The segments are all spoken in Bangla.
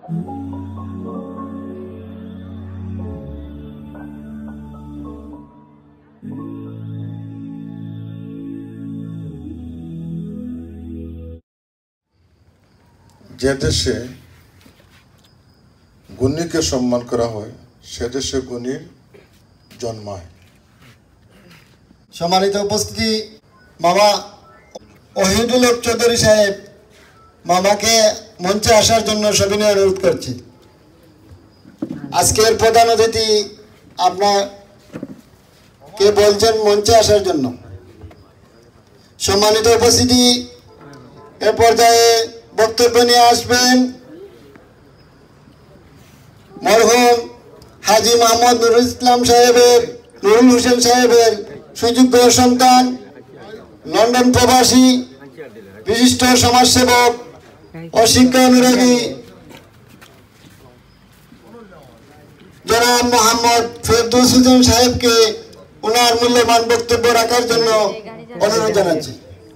যে দেশে গুণীকে সম্মান করা হয় সে দেশে গুণীর জন্ম হয়। সম্মানিত উপস্থিতি, মামা ওহিদুল হক চৌধুরী সাহেব মামাকে মঞ্চে আসার জন্য সবিনয় অনুরোধ করছি। আজকের প্রধান অতিথি আপনাকে বলছেন মঞ্চে আসার জন্য। সম্মানিত উপস্থিতি, এ পর্যায়ে বক্তব্য নিয়ে আসবেন মরহুম হাজী মোহাম্মদ নুরুল হোসেন সাহেবের সুযোগ্য সন্তান, লন্ডন প্রবাসী, বিশিষ্ট সমাজসেবক ও শিক্ষা অনুরাগী জনাব মোহাম্মদ ফেরদৌস হোসেন সাহেবকে ওনার মূল্যবান বক্তব্য রাখার জন্য অনুরোধ জানাচ্ছি।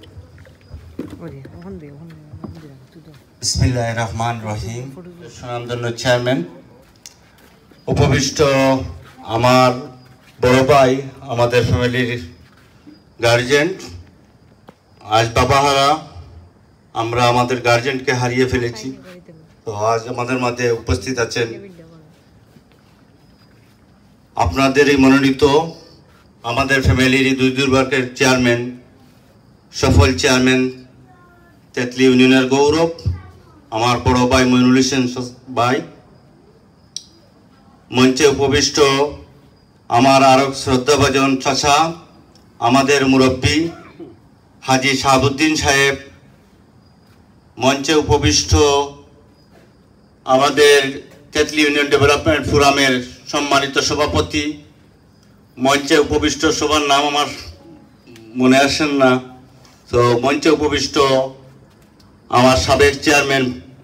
বিসমিল্লাহির রহমানির রহিম। সুনামধন্য চেয়ারম্যান, উপবিষ্ট আমার বড় ভাই, আমাদের ফ্যামিলির গার্জেন, আজ বাবাহারা আমরা আমাদের গার্জেনকে হারিয়ে ফেলেছি। তো আজ আমাদের মাঝে উপস্থিত আছেন আপনাদেরই মনোনীত আমাদের ফ্যামিলির দুই দুর্বারের চেয়ারম্যান, সফল চেয়ারম্যান তেতলি ইউনিয়নের গৌরব, আমার বড় ভাই মইনুল হোসেন ভাই, মঞ্চে উপবিষ্ট আমার আরো শ্রদ্ধাভাজন চাচা, আমাদের মুরব্বী হাজী শাহাবুদ্দিন সাহেব, মঞ্চে উপবিষ্ট আমাদের তেতলি ইউনিয়ন ডেভেলপমেন্ট ফোরামের সম্মানিত সভাপতি, মঞ্চে উপবিষ্ট সবার নাম আমার মনে আসেন না, তো মঞ্চে উপবিষ্ট আমার সাবেক চেয়ারম্যান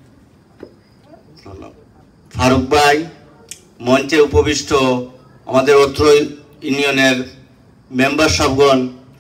ফারুক ভাই, মঞ্চে উপবিষ্ট আমাদের অত্র ইউনিয়নের মেম্বার সাহেবগণ,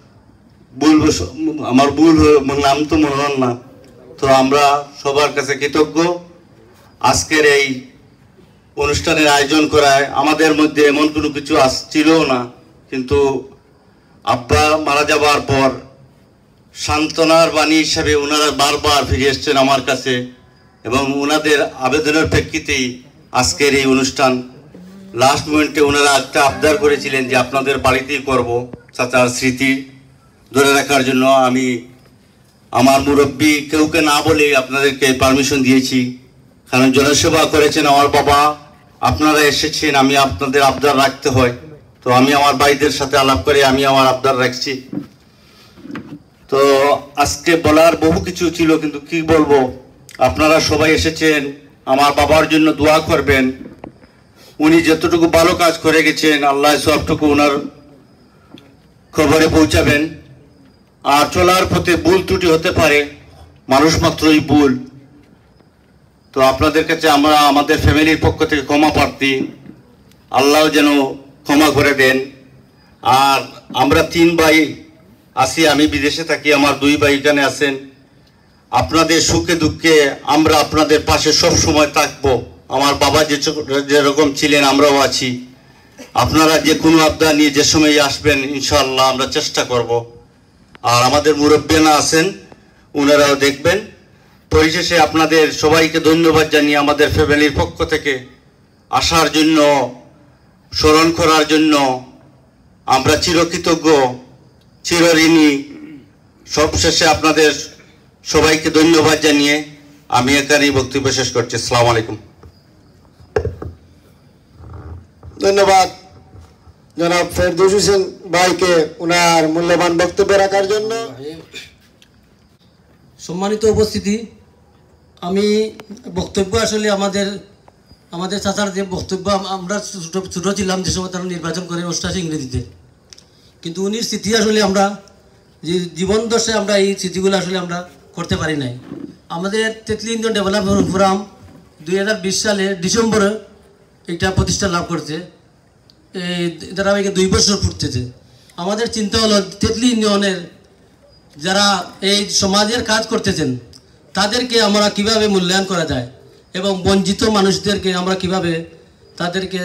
আমার নাম তো মনে হল না, তো আমরা সবার কাছে কৃতজ্ঞ। আজকের এই অনুষ্ঠানের আয়োজন করায় আমাদের মধ্যে এমন কোনো কিছু ছিল না, কিন্তু আব্বা মারা যাবার পর সান্ত্বনার বাণী হিসাবে ওনারা বারবার ফিরে এসছেন আমার কাছে, এবং ওনাদের আবেদনের প্রেক্ষিতেই আজকের এই অনুষ্ঠান। লাস্ট মোমেন্টে ওনারা একটা আবদার করেছিলেন যে আপনাদের বাড়িতেই করব, চাচার স্মৃতি ধরে রাখার জন্য আমি আমার মুরব্বী কেউকে না বলে আপনাদেরকে পারমিশন দিয়েছি, কারণ জনসেবা করেছেন আমার বাবা, আপনারা এসেছেন, আমি আপনাদের আবদার রাখতে হয়। তো আমি আমার ভাইদের সাথে আলাপ করে আমি আমার আবদার রাখছি। তো আজকে বলার বহু কিছু ছিল, কিন্তু কি বলবো, আপনারা সবাই এসেছেন, আমার বাবার জন্য দোয়া করবেন। উনি যতটুকু ভালো কাজ করে গেছেন আল্লাহ সবটুকু ওনার খবরে পৌঁছাবেন। আর চলার পথে ভুল ত্রুটি হতে পারে, মানুষ মাত্রই ভুল, তো আপনাদের কাছে আমরা আমাদের ফ্যামিলির পক্ষ থেকে ক্ষমা প্রার্থী, আল্লাহ যেন ক্ষমা করে দেন। আর আমরা 3 ভাই আছি, আমি বিদেশে থাকি, আমার 2 ভাই এখানে আছেন। আপনাদের সুখে দুঃখে আমরা আপনাদের পাশে সব সময় থাকবো। আমার বাবা যেরকম ছিলেন আমরাও আছি। আপনারা যে কোনো আবদার নিয়ে যে সময় আসবেন ইনশাআল্লাহ আমরা চেষ্টা করব। আর আমাদের মুরব্বীরা আছেন, ওনারাও দেখবেন। পরিশেষে আপনাদের সবাইকে ধন্যবাদ জানিয়ে আমাদের ফ্যামিলির পক্ষ থেকে আসার জন্য, স্মরণ করার জন্য আমরা চিরকৃতজ্ঞ, চিরঋণী। সবশেষে আপনাদের সবাইকে ধন্যবাদ জানিয়ে আমি এখানেই বক্তব্য শেষ করছি। আসসালামু আলাইকুম। ধন্যবাদ জনাব ফেরদৌস হোসেন ভাইকে ওনার মূল্যবান বক্তব্য রাখার জন্য। সম্মানিত উপস্থিতি, আমি বক্তব্য আসলে আমাদের চাচার যে বক্তব্য, আমরা ছোটো ছিলাম যে সময় তারা নির্বাচন করে 88 ইংরেজিতে, কিন্তু উনির স্মৃতি আসলে আমরা যে জীবন দশে আমরা এই স্মৃতিগুলো আসলে আমরা করতে পারি নাই। আমাদের তেতলি ইউনিয়ন ডেভেলপমেন্ট ফোরাম 2020 সালে ডিসেম্বরে এটা প্রতিষ্ঠা লাভ করছে। এই ধারাবাহিক 2 বছর ফুটতেছে। আমাদের চিন্তা হলো তেতলি ইউনিয়নের যারা এই সমাজের কাজ করতেছেন তাদেরকে আমরা কিভাবে মূল্যায়ন করা যায়, এবং বঞ্চিত মানুষদেরকে আমরা কিভাবে তাদেরকে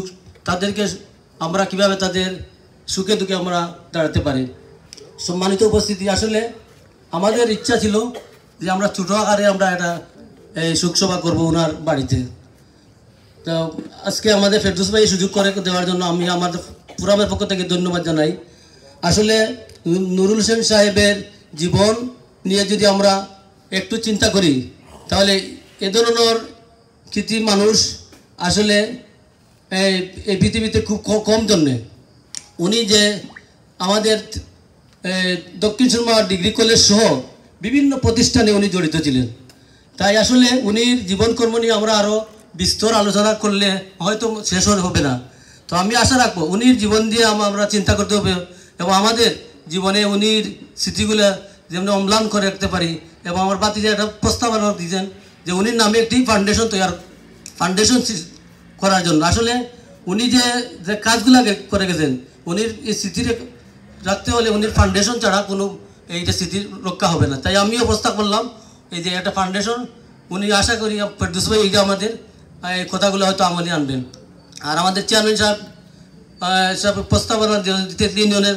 আমরা কিভাবে তাদের সুখে দুঃখে আমরা দাঁড়াতে পারি। সম্মানিত উপস্থিতি, আসলে আমাদের ইচ্ছা ছিল যে আমরা ছোটো আকারে আমরা একটা শোকসভা করবো ওনার বাড়িতে। তো আজকে আমাদের ফেরদৌস ভাই সুযোগ করে দেওয়ার জন্য আমি আমাদের পুরামের পক্ষ থেকে ধন্যবাদ জানাই। আসলে নুরুল হোসেন সাহেবের জীবন নিয়ে যদি আমরা একটু চিন্তা করি তাহলে এ ধরনের কৃতি মানুষ আসলে এই পৃথিবীতে খুব কম জন্যে। উনি যে আমাদের দক্ষিণ সুরমা ডিগ্রি কলেজ সহ বিভিন্ন প্রতিষ্ঠানে উনি জড়িত ছিলেন। তাই আসলে উনির জীবনকর্ম নিয়ে আমরা আরও বিস্তর আলোচনা করলে হয়তো শেষ হবে না। তো আমি আশা রাখবো উনির জীবন দিয়ে আমরা চিন্তা করতে হবে এবং আমাদের জীবনে উনির স্মৃতিগুলো যেমন অম্লান করে রাখতে পারি। এবং আমার বাতিজা একটা প্রস্তাবনা দিয়েছেন যে উনির নামে একটি ফাউন্ডেশন করার জন্য। আসলে উনি যে কাজগুলো করে গেছেন উনির এই স্মৃতি রাখতে হলে উনির ফাউন্ডেশন ছাড়া কোনো এইটা স্মৃতির রক্ষা হবে না। তাই আমিও প্রস্তাব করলাম এই যে একটা ফাউন্ডেশন। উনি আশা করি ফেরদৌস ভাই এইটা আমাদের এই কথাগুলো হয়তো আমলে আনবেন। আর আমাদের চেয়ারম্যান সাহেব প্রস্তাবনা তেতলি ইউনিয়নের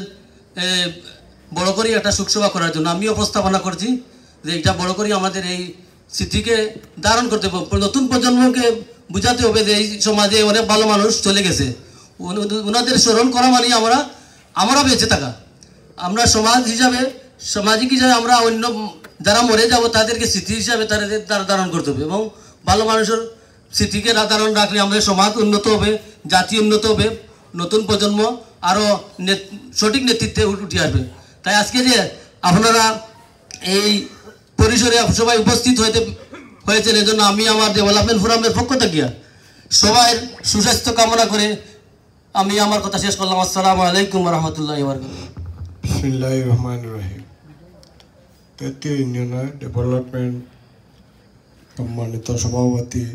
বড় করে একটা শোকসভা করার জন্য আমিও প্রস্তাবনা করছি যে এটা বড় করে আমাদের এই স্মৃতিকে ধারণ করতে হবে। নতুন প্রজন্মকে বুঝাতে হবে যে এই সমাজে অনেক ভালো মানুষ চলে গেছে, ওনাদের স্মরণ করা মানে আমরা বেঁচে থাকা। আমরা সামাজিক হিসাবে আমরা অন্য যারা মরে যাব তাদেরকে স্মৃতি হিসাবে তারা ধারণ করতে হবে এবং ভালো মানুষের স্মৃতিকে ধারণ রাখলে আমাদের সমাজ উন্নত হবে, জাতি উন্নত হবে, নতুন প্রজন্ম আরও সঠিক নেতৃত্বে উঠে আসবে। তাই আজকে যে আপনারা এই পরিসরে সবাই উপস্থিত হয়েছেন এজন্য আমি আমার ডেভেলপমেন্ট ফোরামের পক্ষ থেকে সবাই সুস্বাস্থ্য কামনা করে আমি আমার কথা শেষ করলাম। আসসালামু আলাইকুম রহমতুল্লাহ বারাকাতুহু। বিসমিল্লাহির রহমানির রহিম। তেতলি ইউনিয়নের ডেভেলপমেন্ট সম্মানিত সভাপতি,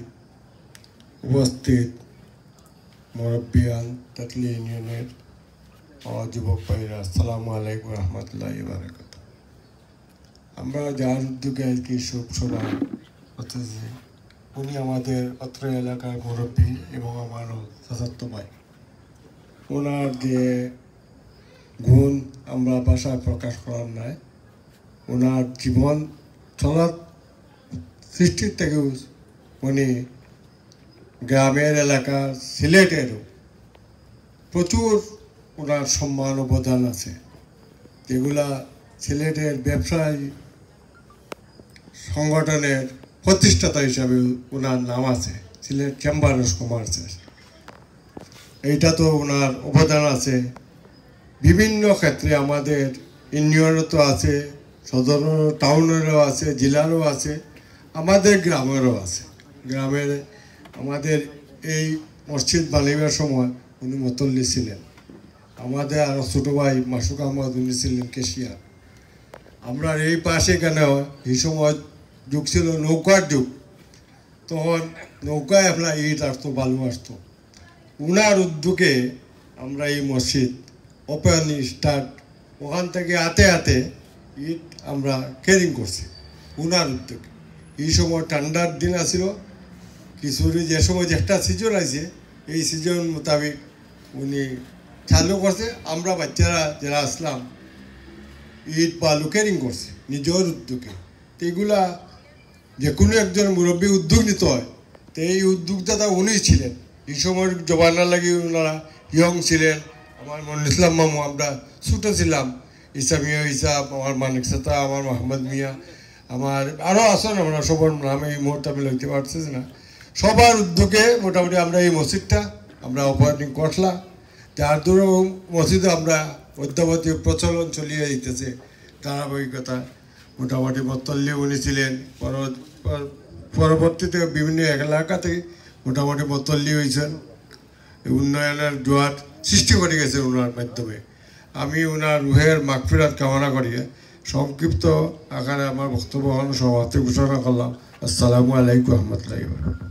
উপস্থিত মুরব্বিয়ান, তেতলি ইউনিয়নের যুবক ভাইরা, আসসালামু আলাইকুম রহমতুল্লাহ বারাকাতুহু। আমরা যার উদ্যোগে আজকে শোক সভা করতেছি উনি আমাদের অত্র এলাকার মুরব্বী এবং আমারও চাচাতো ভাই। ওনার যে গুণ আমরা ভাষায় প্রকাশ করার নাই। ওনার জীবন চলার সৃষ্টির থেকেও উনি গ্রামের এলাকা সিলেটেরও প্রচুর ওনার সম্মান অবদান আছে, যেগুলা সিলেটের ব্যবসায়ী সংগঠনের প্রতিষ্ঠাতা হিসাবে ওনার নাম আছে, সিলেট চেম্বার অফ কমার্সের। এইটা তো ওনার অবদান আছে বিভিন্ন ক্ষেত্রে। আমাদের ইউনিয়নও তো আছে, সদর টাউনেরও আছে, জেলারও আছে, আমাদের গ্রামেরও আছে। গ্রামের আমাদের এই মসজিদ বানাইবার সময় উনি মতল্লি ছিলেন। আমাদের আরও ছোটো ভাই মাসুক আহমদ উনি ছিলেন কেশিয়ার। আমরা এই পাশে কেন এই সময় যুগ ছিল নৌকার যুগ, তখন নৌকায় আপনার ইট আসতো, বালু আসতো। উনার উদ্যোগে আমরা এই মসজিদ ওপেন স্টার্ট, ওখান থেকে হাতে হাতে ইট আমরা ক্যারিং করছি উনার উদ্যোগে। এই সময় ঠান্ডার দিন আসছিল, কিছুরি যে সময় যে একটা সিজন আছে এই সিজন মোতাবেক উনি চালু করছে। আমরা বাচ্চারা যারা আসলাম ইট বালু ক্যারিং করছে নিজের উদ্যোগে। তো এগুলা যে কোনো একজন মুরব্বী উদ্যোগ নিতে হয়, তো এই উদ্যোগদাতা উনি ছিলেন। এই সময় জবানার লাগে ওনারা ইয়ং ছিলেন। আমার মনুল ইসলাম মামু, আমরা ছোটো ছিলাম, ইসামিয়া ইসাব, আমার মানিক সাতা, আমার মোহাম্মদ মিয়া, আমার আরও আসেন, আমরা সবার নামে এই মুহূর্তে আমি লিখতে পারছি না। সবার উদ্যোগে মোটামুটি আমরা এই মসজিদটা আমরা অপারেটিং করলাম, যার দূর মসজিদে আমরা অদ্যাবধি প্রচলন চলিয়ে দিতেছে ধারাবাহিকতা। মোটামুটি মতল্লি উনি ছিলেন, পরবর্তীতে বিভিন্ন এলাকা থেকে মোটামুটি মতল্লি হয়েছেন, উন্নয়নের জোয়ার সৃষ্টি করে গেছে ওনার মাধ্যমে। আমি ওনার রুহের মাগফিরাত কামনা করি সংক্ষিপ্ত আকারে আমার বক্তব্য সমাপ্তি ঘোষণা করলাম। আসসালামু আলাইকুম রহমতুল্লাহি।